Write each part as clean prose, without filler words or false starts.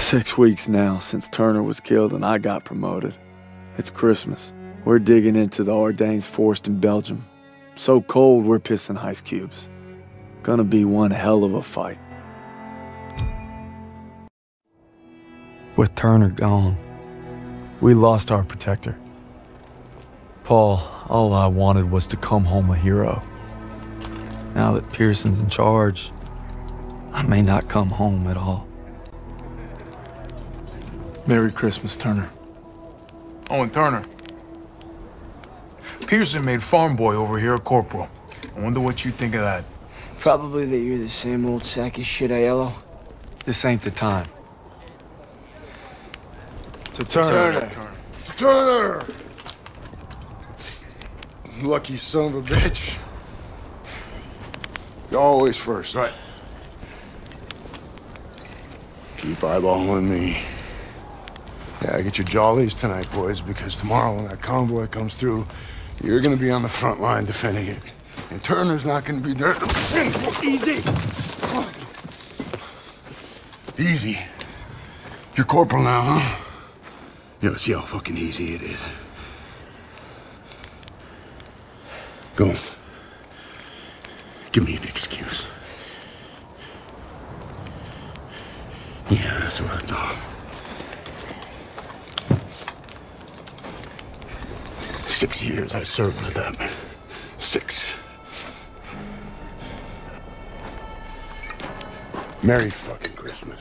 6 weeks now since Turner was killed and I got promoted. It's Christmas. We're digging into the Ardennes forest in Belgium. So cold, we're pissing ice cubes. Gonna be one hell of a fight. With Turner gone, we lost our protector. Paul, all I wanted was to come home a hero. Now that Pearson's in charge, I may not come home at all. Merry Christmas, Turner. Oh, and Turner. Pearson made farm boy over here a corporal. I wonder what you think of that. Probably that you're the same old sack of shit, Aiello. This ain't the time. To Turner. Turner! Lucky son of a bitch. You're always first. Right. Keep eyeballing me. Yeah, get your jollies tonight, boys, because tomorrow when that convoy comes through, you're gonna be on the front line defending it. And Turner's not gonna be there. Easy! Easy. You're corporal now, huh? Yo, see how fucking easy it is. Go. Give me an excuse. Yeah, that's what I thought. 6 years I served with that man. 6. Merry fucking Christmas.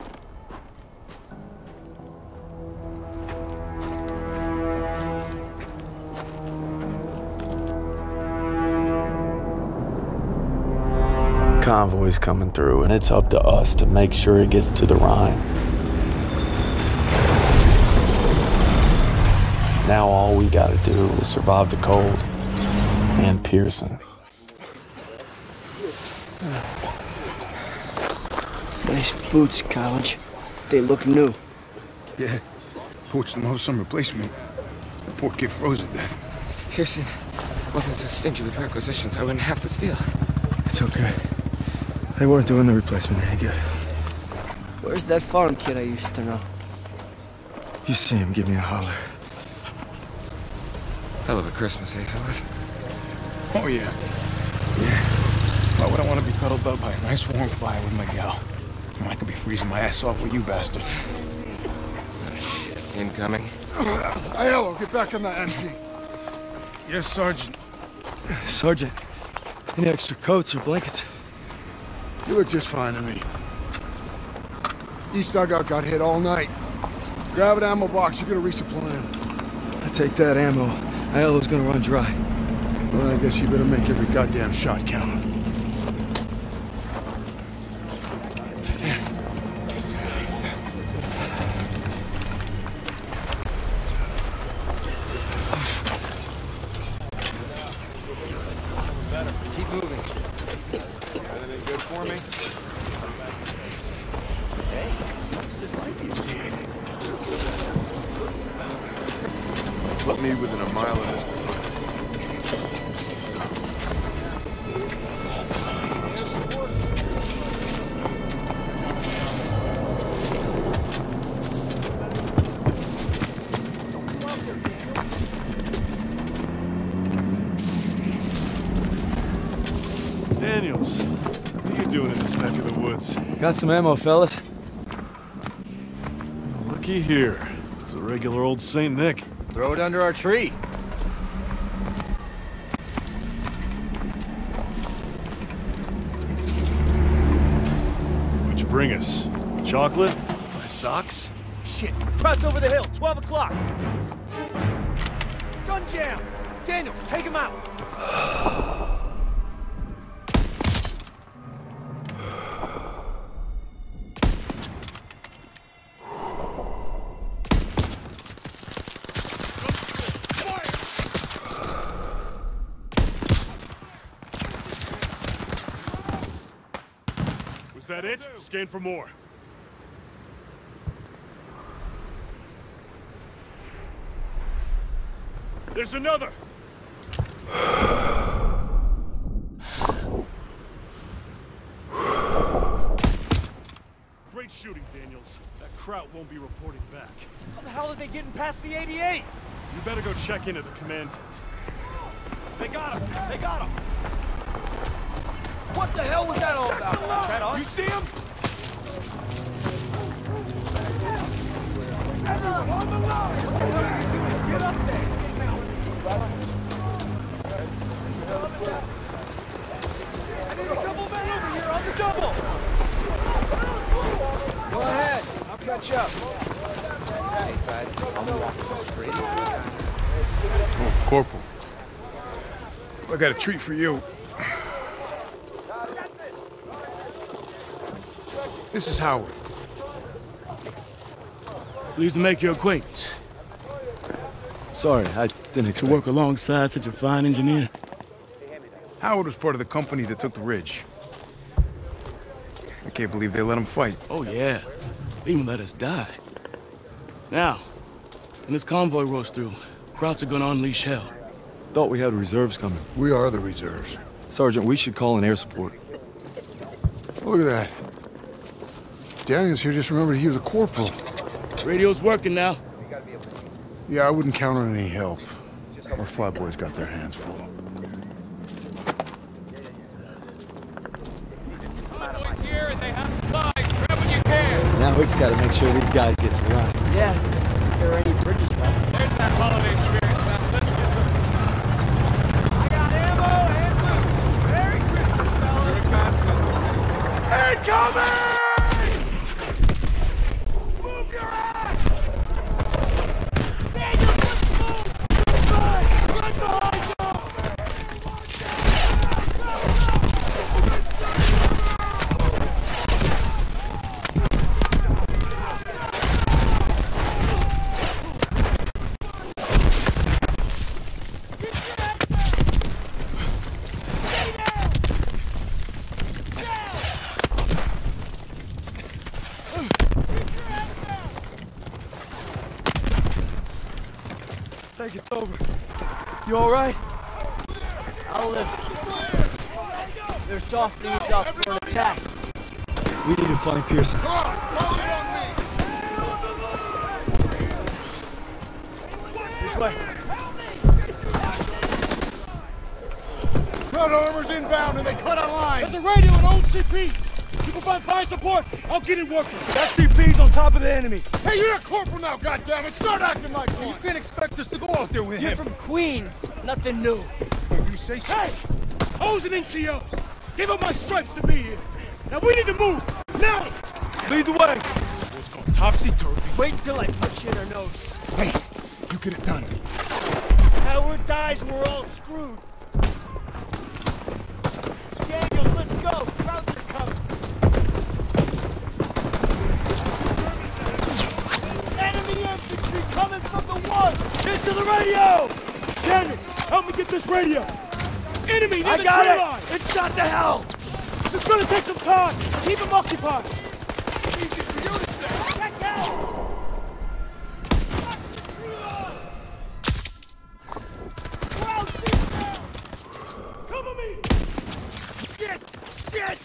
Convoy's coming through, and it's up to us to make sure it gets to the Rhine. Now all we gotta do is survive the cold and Pearson. Nice boots, College. They look new. Yeah, poached them off some replacement. The poor kid froze to death. Pearson wasn't so stingy with requisitions. I wouldn't have to steal. It's okay. They weren't doing the replacement any good. Where's that farm kid I used to know? You see him, give me a holler. Hell of a Christmas, eh, fellas? Oh, yeah. Yeah. Why would I want to be cuddled up by a nice warm fire with my gal? I could be freezing my ass off with you bastards. Oh, shit. Incoming. Aiello, get back on that MG. Yes, Sergeant. Sergeant, any extra coats or blankets? You look just fine to me. East dugout got hit all night. Grab an ammo box, you're gonna reach the plan. I take that ammo. Aiello's gonna run dry. Well, I guess you better make every goddamn shot count. Keep moving. Anything good for me? Hey, just like you. Put me within a mile of this. Daniels, what are you doing in this neck of the woods? Got some ammo, fellas. Looky here. It's a regular old Saint Nick. Throw it under our tree. What'd you bring us? Chocolate? My socks? Shit, Trout's over the hill, 12 o'clock. Gun jam! Daniels, take him out! Is that it? Scan for more. There's another! Great shot. shooting, Daniels. That Kraut won't be reporting back. How the hell are they getting past the 88? You better go check in at the command tent. They got him! They got him! What the hell was that all about? That us? You see him? Everyone on the line! Get up there! I need a couple men over here on the double! Go ahead, I'll catch up. Oh, Corporal. I got a treat for you. This is Howard. Pleased to make your acquaintance. Sorry, I didn't expect To work alongside such a fine engineer. Howard was part of the company that took the ridge. I can't believe they let him fight. Oh, yeah. They even let us die. Now, when this convoy rolls through, Krauts are gonna unleash hell. Thought we had reserves coming. We are the reserves. Sergeant, we should call in air support. Look at that. Daniels here just remembered he was a corporal. Radio's working now. Yeah, I wouldn't count on any help. Our flyboys got their hands full. Convoy's here and they have supplies. Grab what you can. Now we just gotta make sure these guys get to the line. Yeah, if there are any bridges left. There's that holiday spirit assessment. I got ammo and loot! Merry Christmas, fellas! Incoming! Move your ass! Daniel, let's move! Right behind you! Think it's over. You all right? I'll live. They're softening us up for an attack. We need to find Pearson. This way. Crowd armor's inbound and they cut our lines! There's a radio and old CP. You provide fire support, I'll get it working. That CP's on top of the enemy. Hey, you're a corporal now, goddammit! Start acting like one! You can't expect us to go out there with You're him. from Queens. Nothing new. If you say so. Hey! I was an NCO. Gave up my stripes to be here. Now we need to move. Now! Lead the way. What's going topsy-turvy? Wait until I punch you in her nose. Hey, you get it done. Howard dies, we're all screwed. Daniel, let's go. Crowds are coming. Enemy infantry coming from the one. Into the radio! Damn it! Help me get this radio! Enemy near I the got tree it. line! It's shot to hell. It's gonna take some time! Keep them occupied! Check out. Cover me! Shit! Shit!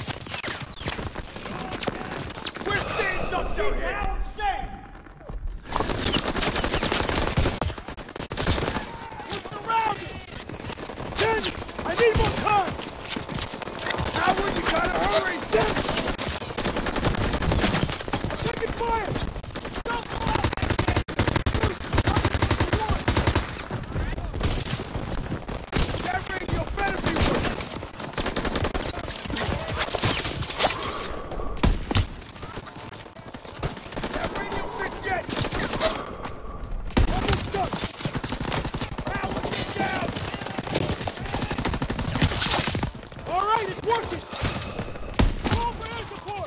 We're staying ducks out here! Safe! We're surrounded! Damn it! I need more time! Howard, you gotta hurry! Taking fire! That radio better be working! That radio fixed yet? Almost done! Howard, get down! All right, it's working! Call for air support!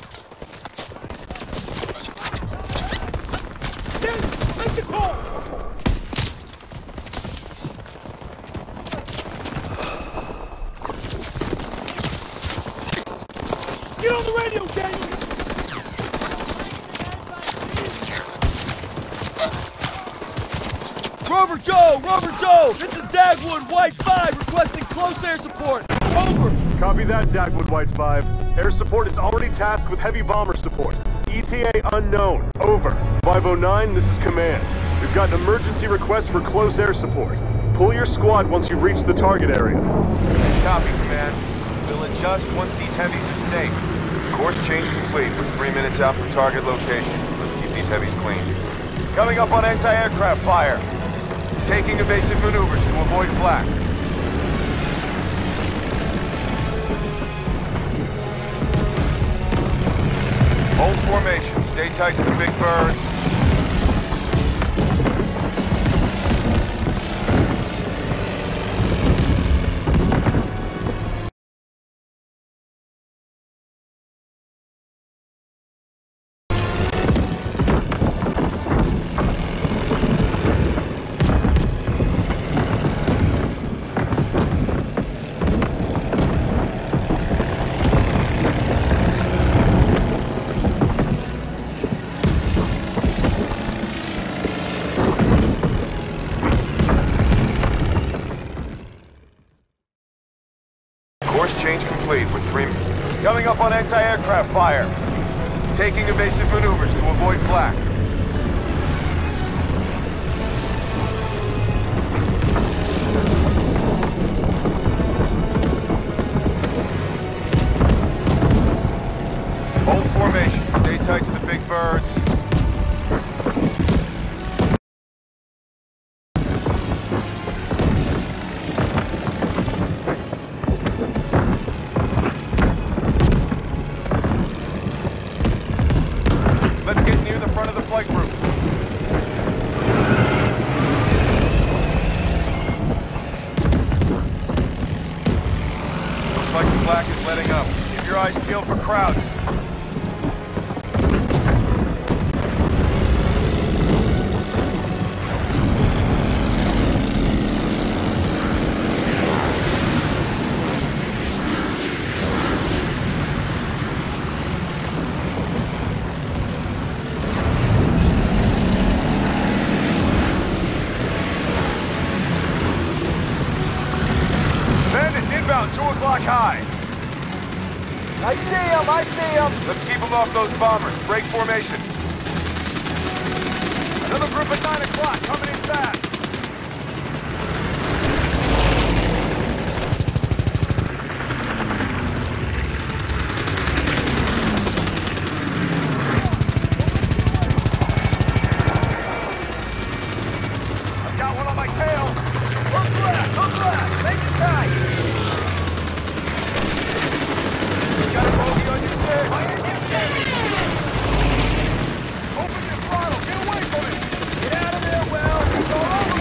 Damn it! Make the call! Get on the radio, Daniel! Rover Joe! This is Dagwood White 5 requesting close air support. Over. Copy that, Dagwood White 5. Air support is already tasked with heavy bomber support. ETA unknown. Over. 509, this is command. We've got an emergency request for close air support. Pull your squad once you've reached the target area. Copy, command. We'll adjust once these heavies are safe. Course change complete. We're 3 minutes out from target location. Let's keep these heavies clean. Coming up on anti-aircraft fire. Taking evasive maneuvers to avoid flak. Hold formation. Stay tight to the big birds. Course change complete. We're 3... Coming up on anti-aircraft fire. Taking evasive maneuvers to avoid flak. Hold formation. Stay tight to the big birds. Let's get near the front of the flight group. Looks like the flak is letting up. Keep your eyes peeled for crowds. Bandits inbound, 2 o'clock high. I see him! I see him! Let's keep them off those bombers. Break formation. Another group at 9 o'clock, coming in fast. I've got one on my tail. Look left! Make it tight! Got a bogey on your six. Open your throttle, get away from it. Get out of there, Will! It's all over!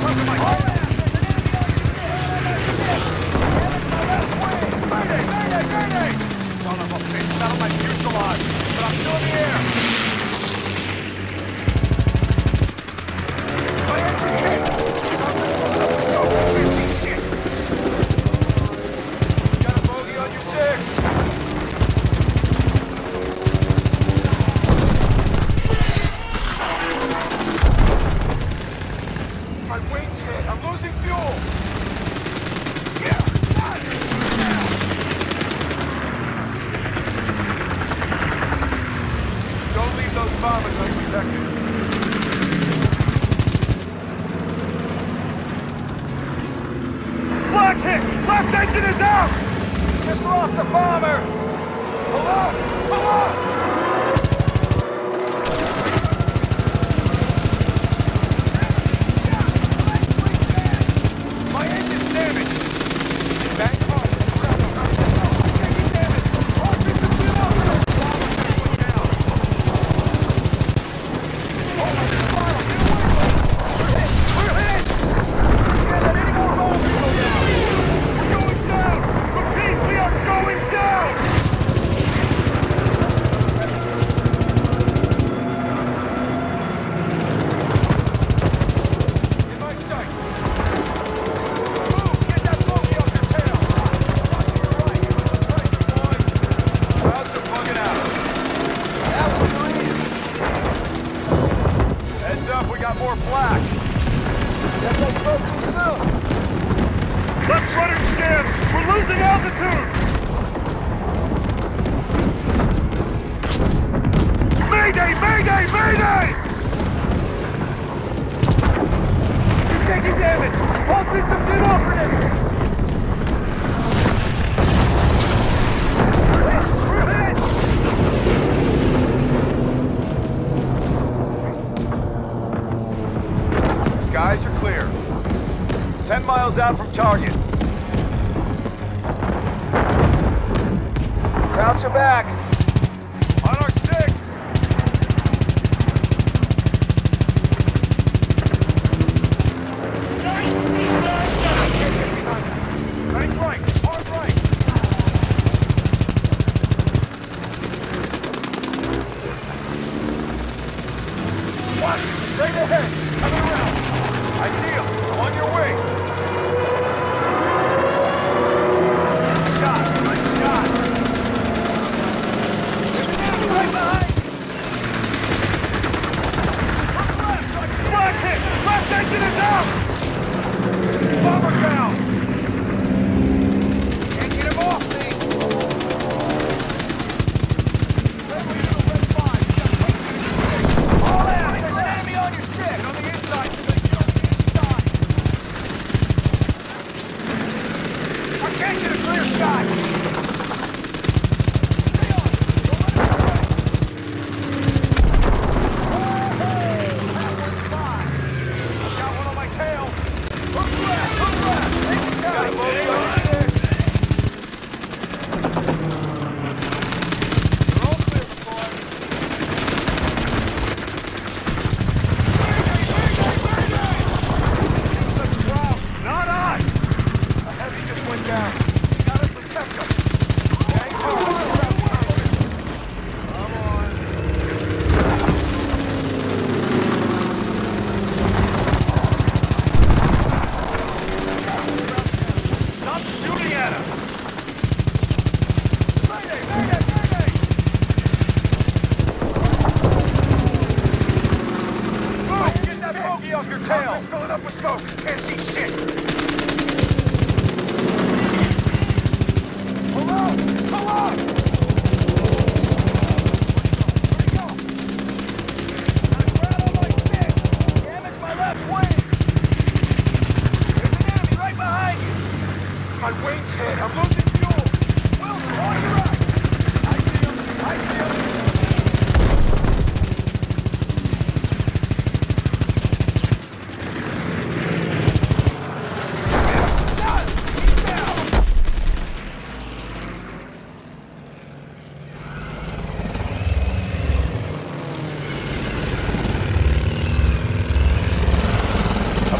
Out from target. Krauts are back. On our 6. Right, right, hard right. Watch it, straight ahead. Coming around. I see him. On your way.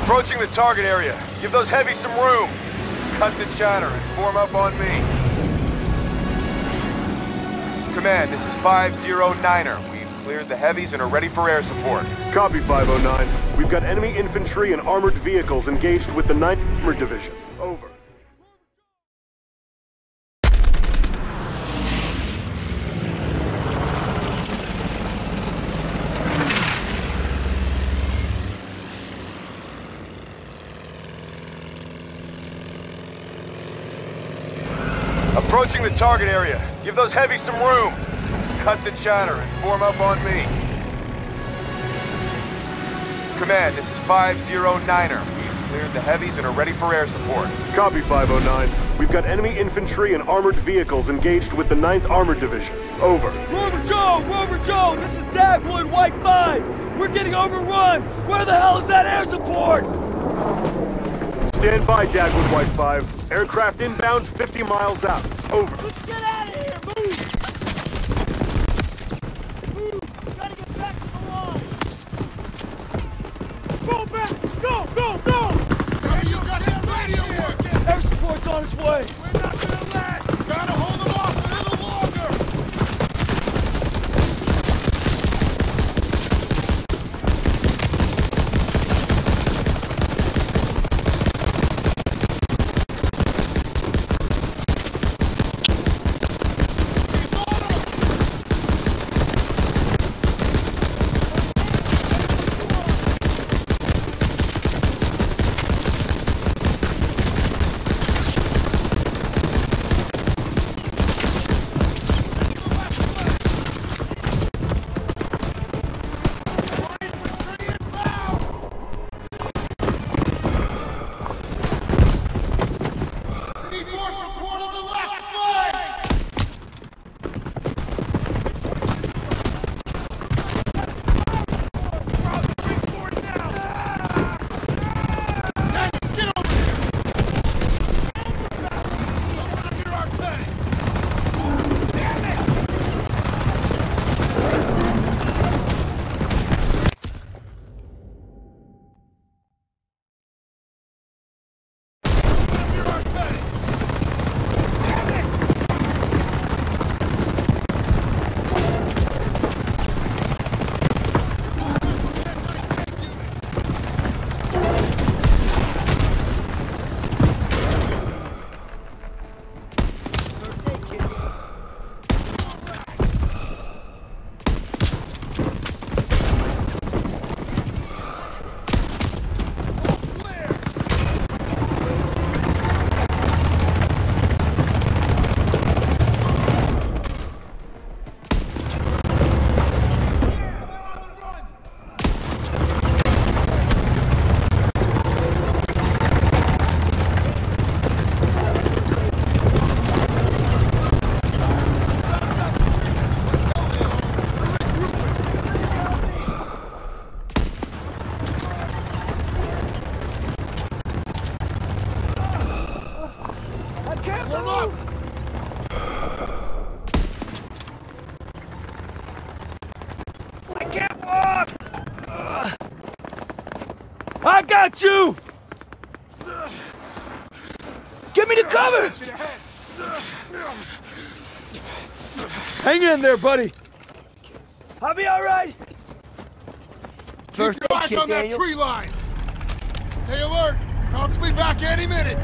Approaching the target area. Give those heavies some room. Cut the chatter and form up on me. Command, this is 509er. We've cleared the heavies and are ready for air support. Copy, 509. We've got enemy infantry and armored vehicles engaged with the 9th Armored Division. Over. Approaching the target area. Give those heavies some room. Cut the chatter and form up on me. Command, this is 509er. We've cleared the heavies and are ready for air support. Copy, 509. We've got enemy infantry and armored vehicles engaged with the 9th Armored Division. Over. Rover Joe, this is Dagwood White 5. We're getting overrun. Where the hell is that air support? Stand by, Dagwood White 5. Aircraft inbound 50 miles out. Over. Let's get out of here! Move! Gotta get back to the line! Go back! Go! Hey, you got that radio working! Air support's on its way! We're not gonna let! Gotta hold them off a little longer! I got you! Get me to cover! Hang in there, buddy. I'll be all right. Keep your eyes on that tree line. Stay alert. Cops will be back any minute.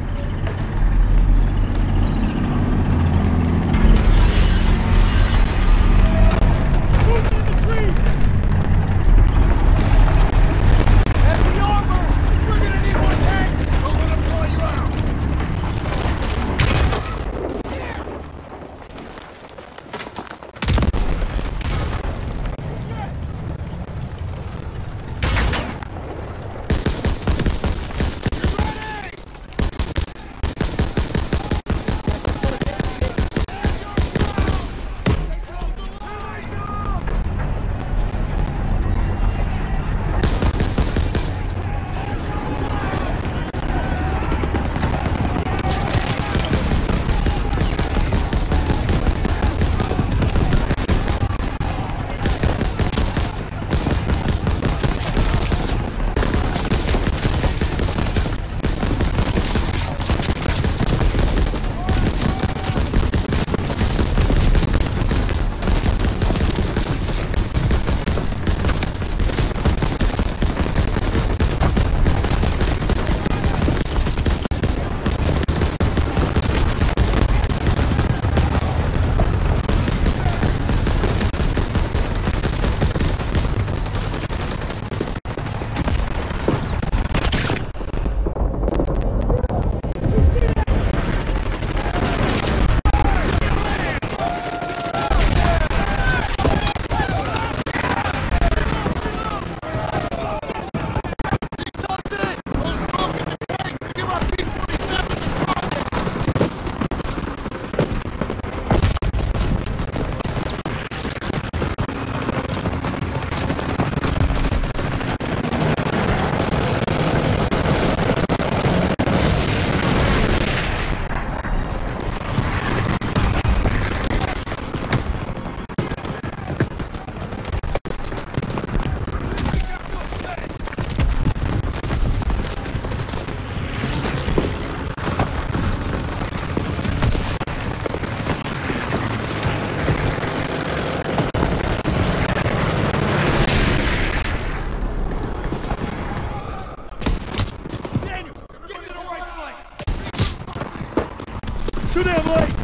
too damn late!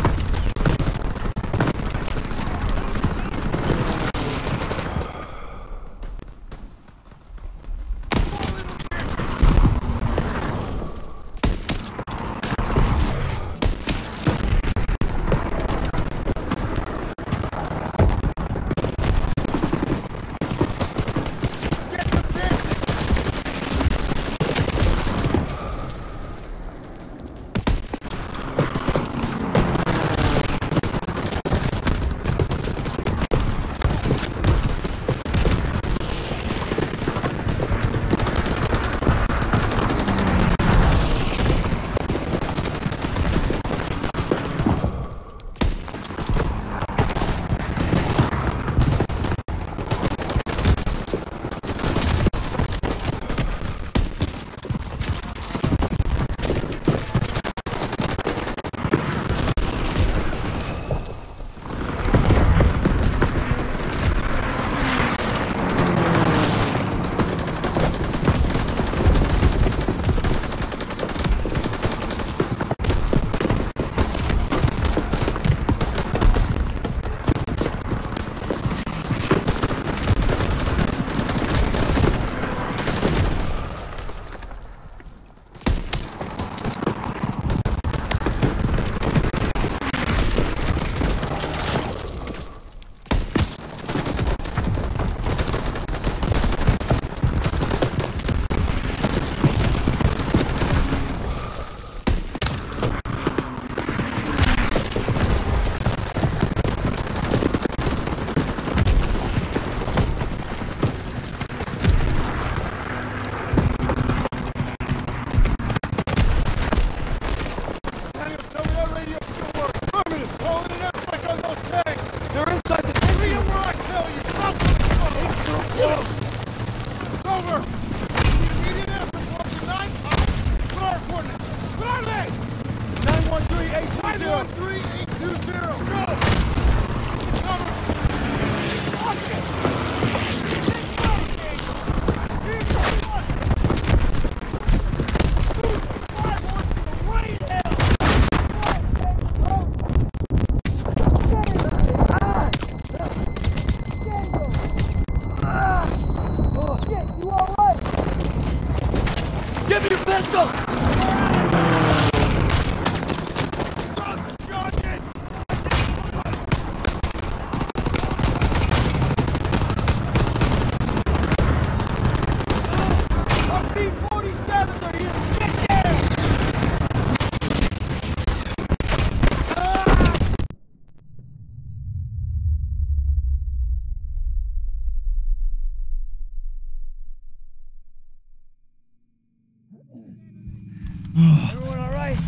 Everyone all right?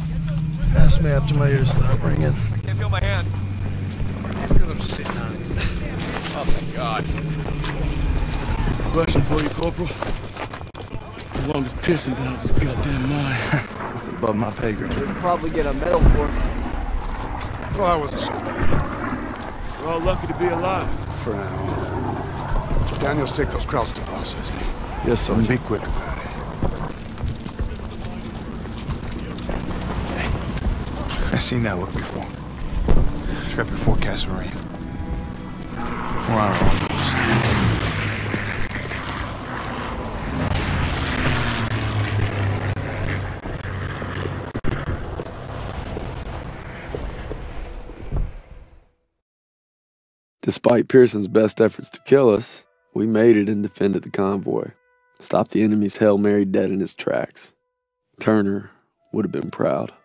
Ask me after my ears stop ringing. I can't feel my hand. That's because I'm sitting on it. Oh my God. Question for you, Corporal. The longest piercing down this goddamn mine. It's above my pay grade. We'll probably get a medal for it. Well, I wasn't so bad. We're all lucky to be alive. For now. Daniels, take those crowds to bosses. Yes, sir. And be quick about it. I've seen that look before. Strap your forecast, Marine. We're on our own course. Despite Pearson's best efforts to kill us, we made it and defended the convoy. Stopped the enemy's Hail Mary dead in its tracks. Turner would have been proud.